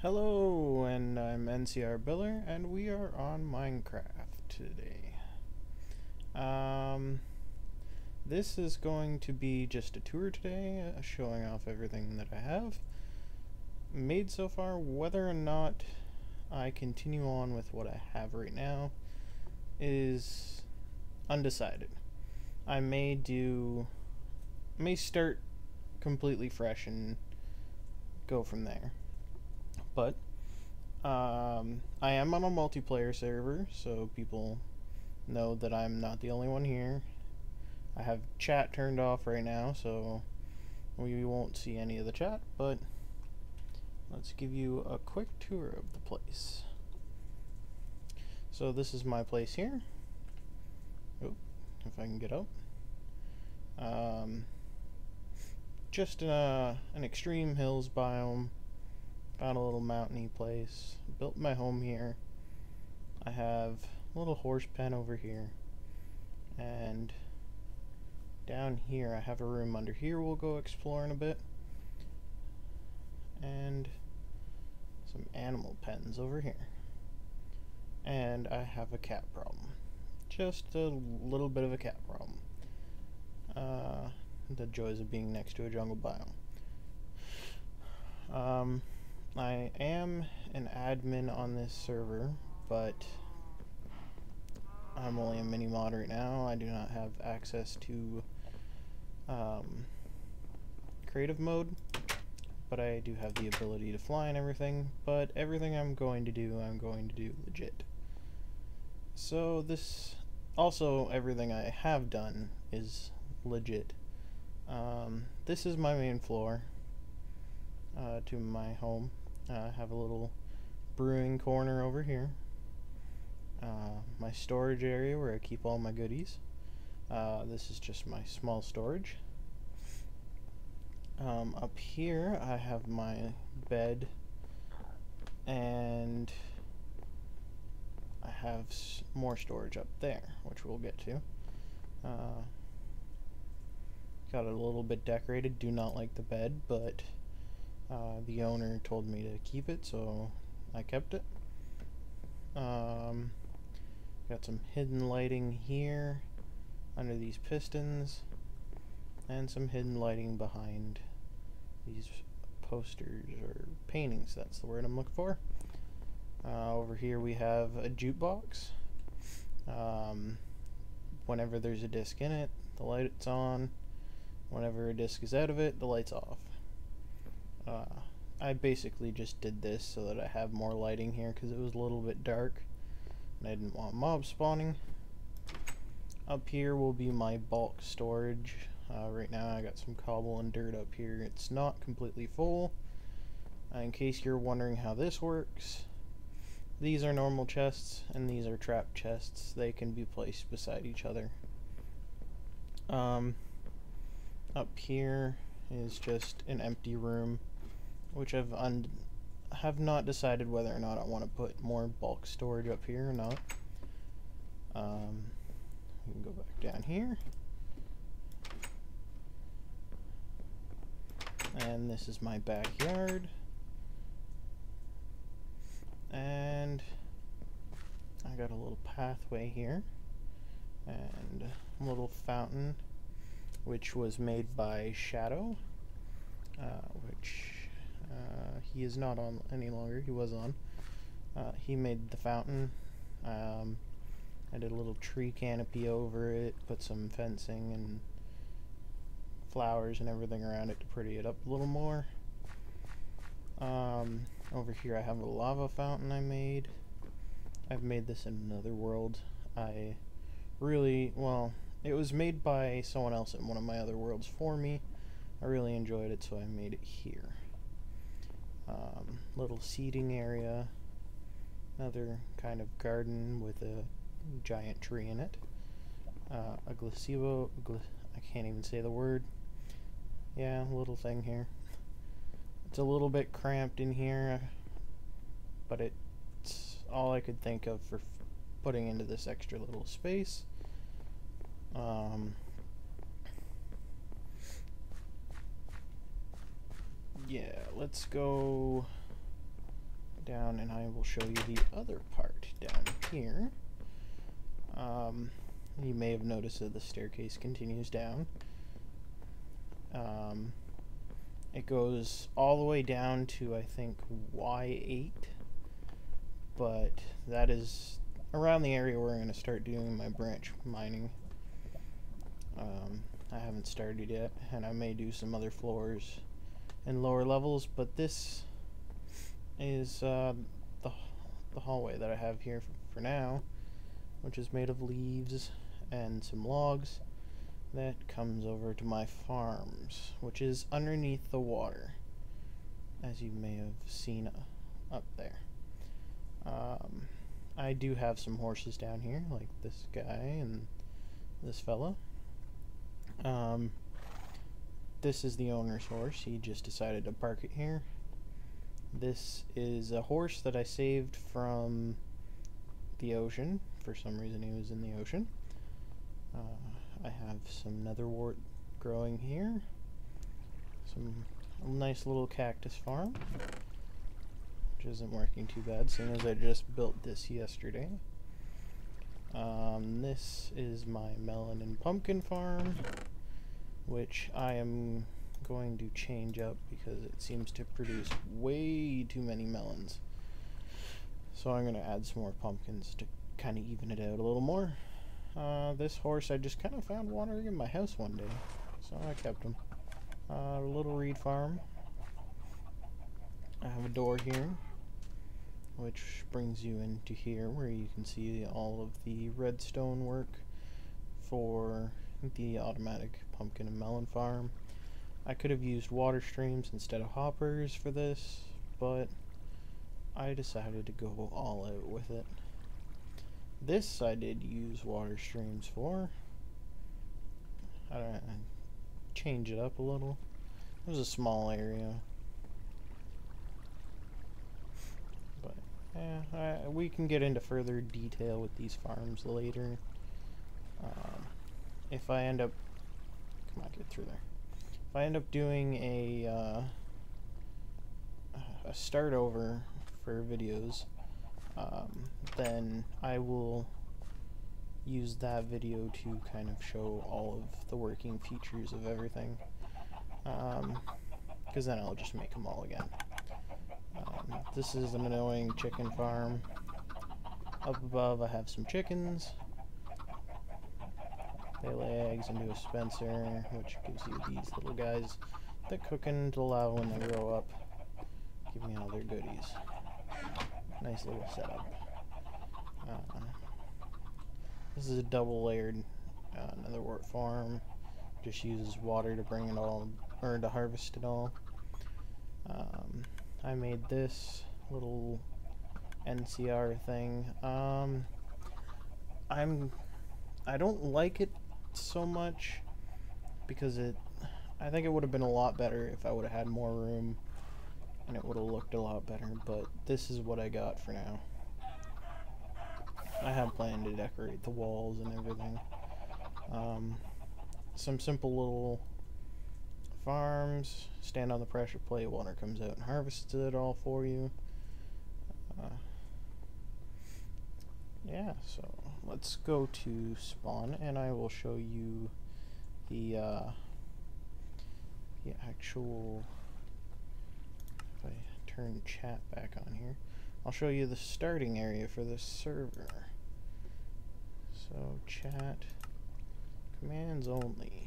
Hello, and I'm NCR Biller, and we are on Minecraft today. This is going to be just a tour today, showing off everything that I have made so far. Whether or not I continue on with what I have right now is undecided. I may start completely fresh and go from there. But I am on a multiplayer server, so people know that I'm not the only one here. I have chat turned off right now, so we won't see any of the chat, but let's give you a quick tour of the place. So this is my place here. Oh, if I can get up. Just an extreme hills biome. Found a little mountainy place. Built my home here. I have a little horse pen over here. And down here I have a room under here we'll go exploring a bit. And some animal pens over here. And I have a cat problem. Just a little bit of a cat problem. The joys of being next to a jungle biome. I am an admin on this server, but I'm only a mini-mod right now. I do not have access to creative mode, but I do have the ability to fly and everything. But everything I'm going to do legit. So this, also everything I have done is legit. This is my main floor to my home. I have a little brewing corner over here. My storage area where I keep all my goodies. This is just my small storage. Up here I have my bed, and I have more storage up there, which we'll get to. Got it a little bit decorated. Do not like the bed, but the owner told me to keep it, so I kept it. Got some hidden lighting here under these pistons, and some hidden lighting behind these posters or paintings. That's the word I'm looking for. Over here we have a jukebox. Whenever there's a disc in it, the light's on. Whenever a disc is out of it, the light's off. I basically just did this so that I have more lighting here because it was a little bit dark and I didn't want mobs spawning. Up here will be my bulk storage. Right now I got some cobble and dirt up here. It's not completely full. In case you're wondering how this works, these are normal chests and these are trap chests. They can be placed beside each other. Up here is just an empty room, which have not decided whether or not I want to put more bulk storage up here or not. We can go back down here. And this is my backyard. And I got a little pathway here and a little fountain, which was made by Shadow, which he is not on any longer. He was on. He made the fountain. I did a little tree canopy over it, put some fencing and flowers and everything around it to pretty it up a little more. Over here I have a lava fountain I made. I've made this in another world. It was made by someone else in one of my other worlds for me. I really enjoyed it, so I made it here. Little seating area. Another kind of garden with a giant tree in it. A gazebo. I can't even say the word. Yeah, little thing here. It's a little bit cramped in here, but it's all I could think of for putting into this extra little space. Yeah, let's go down, and I will show you the other part down here. You may have noticed that the staircase continues down. It goes all the way down to, I think, Y8, but that is around the area where I'm going to start doing my branch mining. I haven't started yet, and I may do some other floors and lower levels, but this is the hallway that I have here for now, which is made of leaves and some logs that comes over to my farms, which is underneath the water, as you may have seen up there. I do have some horses down here, like this guy and this fella. This is the owner's horse. He just decided to park it here. This is a horse that I saved from the ocean. For some reason he was in the ocean. I have some netherwort growing here. A nice little cactus farm, which isn't working too bad, seeing as I just built this yesterday. This is my melon and pumpkin farm, which I am going to change up because it seems to produce way too many melons. So I'm going to add some more pumpkins to kind of even it out a little more. This horse I just kind of found wandering in my house one day, so I kept him. A little reed farm. I have a door here, which brings you into here where you can see all of the redstone work for the automatic pumpkin and melon farm. I could have used water streams instead of hoppers for this, but I decided to go all out with it. This I did use water streams for. I change it up a little. It was a small area, but yeah, we can get into further detail with these farms later. If I end up, come on, get through there. If I end up doing a start over for videos, then I will use that video to kind of show all of the working features of everything, because then I'll just make them all again. This is an annoying chicken farm. Up above I have some chickens. They lay eggs into a dispenser, which gives you these little guys that cook into lava when they grow up. Give me all their goodies. Nice little setup. This is a double layered netherwort farm. Just uses water to bring it all, or to harvest it all. I made this little NCR thing. I don't like it so much because I think it would have been a lot better if I would have had more room and it would have looked a lot better, but this is what I got for now. I have planned to decorate the walls and everything. Some simple little farms, stand on the pressure plate, water comes out and harvests it all for you. Yeah, so let's go to spawn and I will show you the actual, if I turn chat back on here, I'll show you the starting area for this server. So chat, commands only.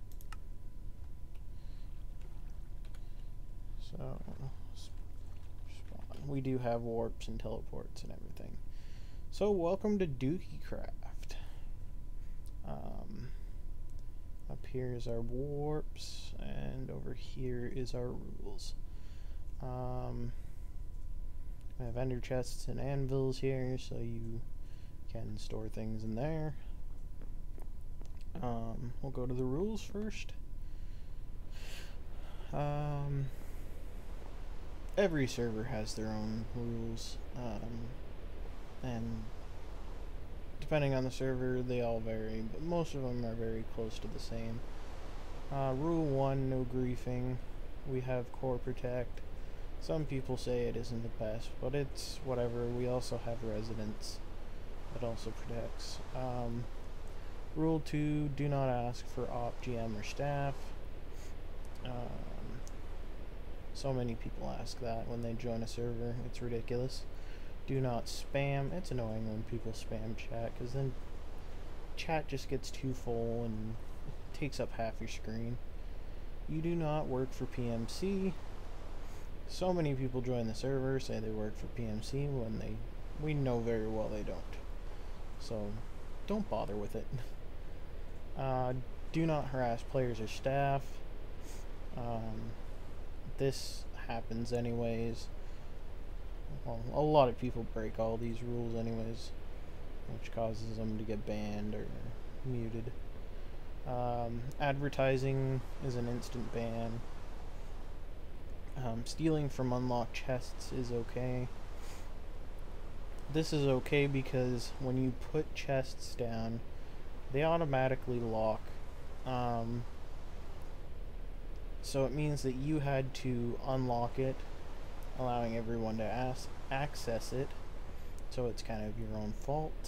So spawn. We do have warps and teleports and everything. So welcome to Dookie Craft. Up here is our warps, and over here is our rules. We have ender chests and anvils here, so you can store things in there. We'll go to the rules first. Every server has their own rules, and depending on the server they all vary, but most of them are very close to the same. Rule 1, no griefing. We have core protect, Some people say it isn't the best, but it's whatever. We also have residents. It also protects. Rule 2, do not ask for op, GM, or staff. So many people ask that when they join a server. It's ridiculous. Do not spam. It's annoying when people spam chat, because then chat just gets too full and takes up half your screen. You do not work for PMC. So many people join the server, say they work for PMC, when we know very well they don't. So don't bother with it. Do not harass players or staff. This happens anyways. Well, a lot of people break all these rules anyways, which causes them to get banned or muted. Advertising is an instant ban. Stealing from unlocked chests is okay. This is okay because when you put chests down, they automatically lock. So it means that you had to unlock it, allowing everyone to access it. So it's kind of your own fault.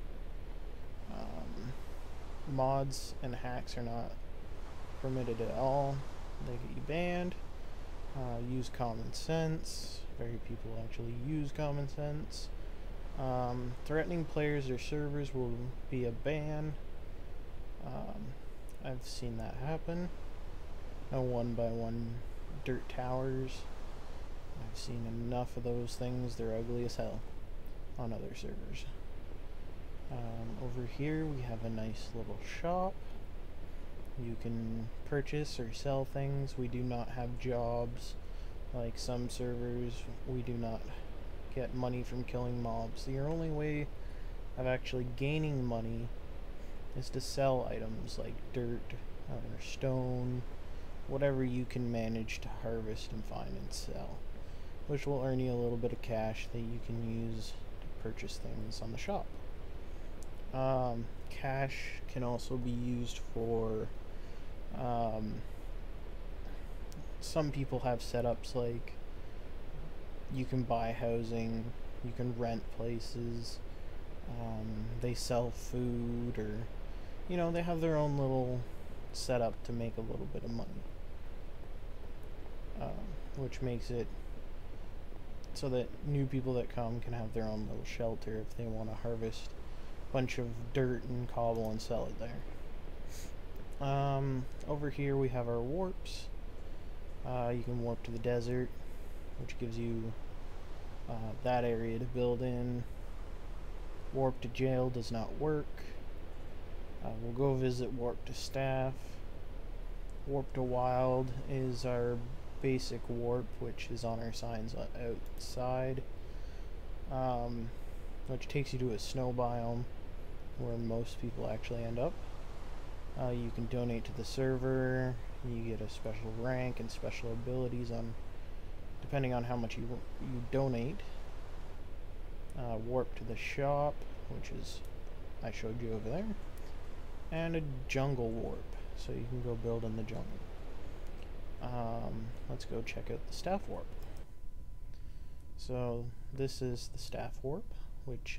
Mods and hacks are not permitted at all. They get you banned. Use common sense. Very people actually use common sense. Threatening players or servers will be a ban. I've seen that happen. No 1x1 dirt towers. I've seen enough of those things. They're ugly as hell on other servers. Over here we have a nice little shop. You can purchase or sell things. We do not have jobs like some servers. We do not get money from killing mobs. The only way of actually gaining money is to sell items like dirt or stone, whatever you can manage to harvest and find and sell, which will earn you a little bit of cash that you can use to purchase things on the shop. Cash can also be used for some people have setups like you can buy housing, you can rent places, they sell food, or you know, they have their own little setup to make a little bit of money, which makes it so that new people that come can have their own little shelter if they want to harvest a bunch of dirt and cobble and sell it there. Over here we have our warps. You can warp to the desert, which gives you that area to build in. Warp to jail does not work. We'll go visit warp to staff. Warp to wild is our basic warp, which is on our signs outside, which takes you to a snow biome where most people actually end up. You can donate to the server. You get a special rank and special abilities on depending on how much you donate. Warp to the shop, which is I showed you over there, and a jungle warp, so you can go build in the jungle. Let's go check out the staff warp. So this is the staff warp, which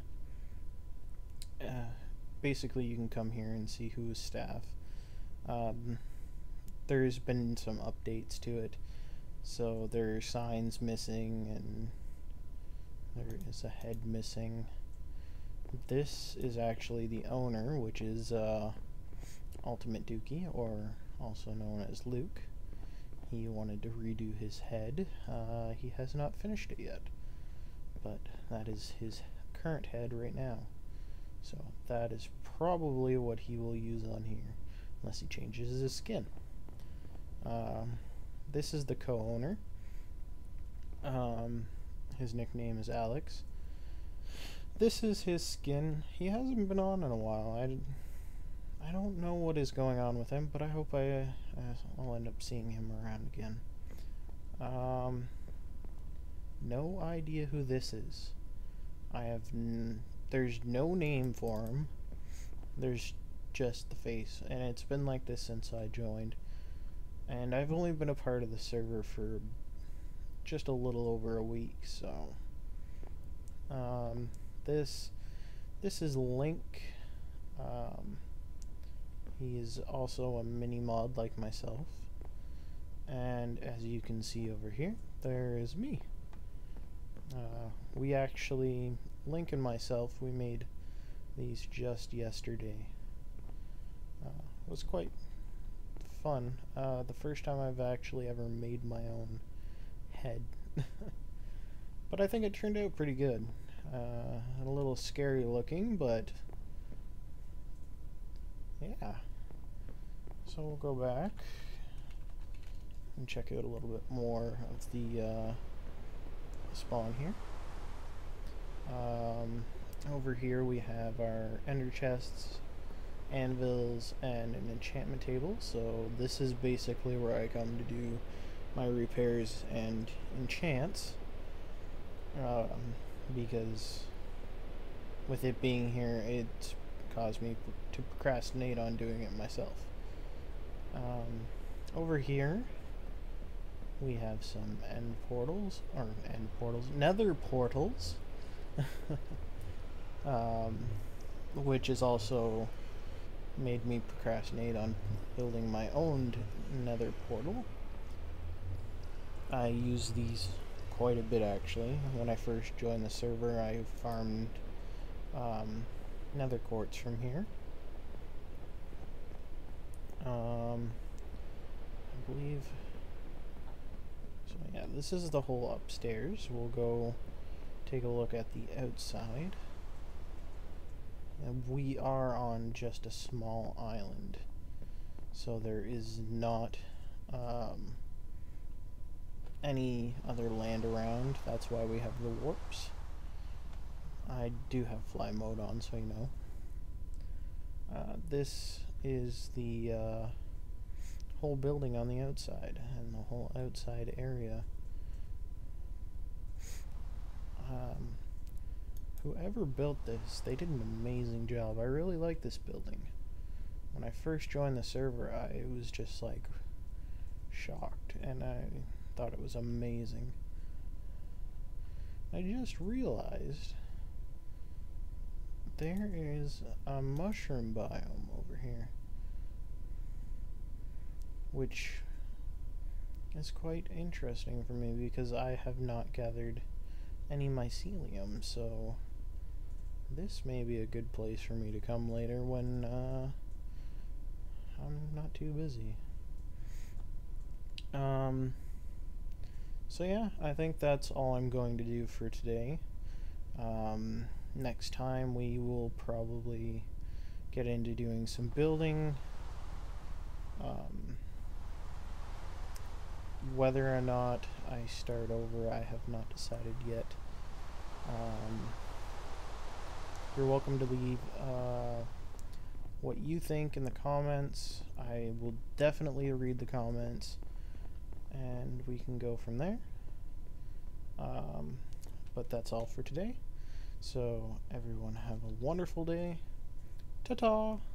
basically you can come here and see who is staff. There's been some updates to it, so there are signs missing and there is a head missing. This is actually the owner, which is Ultimate Dookie, or also known as Luke. He wanted to redo his head. He has not finished it yet, but that is his current head right now. So that is probably what he will use on here, unless he changes his skin. This is the co-owner. His nickname is Alex. This is his skin. He hasn't been on in a while. I don't know what is going on with him, but I hope I'll end up seeing him around again. No idea who this is. There's no name for him. There's just the face, and it's been like this since I joined. And I've only been a part of the server for just a little over a week. So this is Link. He is also a mini mod like myself, and as you can see over here, there is me. We actually, Link and myself, we made these just yesterday. It was quite fun. The first time I've actually ever made my own head. But I think it turned out pretty good. A little scary looking, but yeah. So we'll go back and check out a little bit more of the spawn here. Over here we have our ender chests, anvils, and an enchantment table. So this is basically where I come to do my repairs and enchants, because with it being here, it caused me to procrastinate on doing it myself. Over here we have some nether portals, which has also made me procrastinate on building my own nether portal. I use these quite a bit actually. When I first joined the server, I farmed nether quartz from here. I believe so. Yeah, this is the whole upstairs. We'll go take a look at the outside. And we are on just a small island, so there is not any other land around. That's why we have the warps. I do have fly mode on, so you know. This is the whole building on the outside, and the whole outside area. Whoever built this, they did an amazing job. I really like this building. When I first joined the server, I was just like shocked, and I thought it was amazing. I just realized there is a mushroom biome over here, which is quite interesting for me because I have not gathered any mycelium, so this may be a good place for me to come later when I'm not too busy. So yeah, I think that's all I'm going to do for today. Next time we will probably get into doing some building. Whether or not I start over, I have not decided yet. You're welcome to leave what you think in the comments. I will definitely read the comments, and we can go from there. But that's all for today. So everyone have a wonderful day. Ta-ta!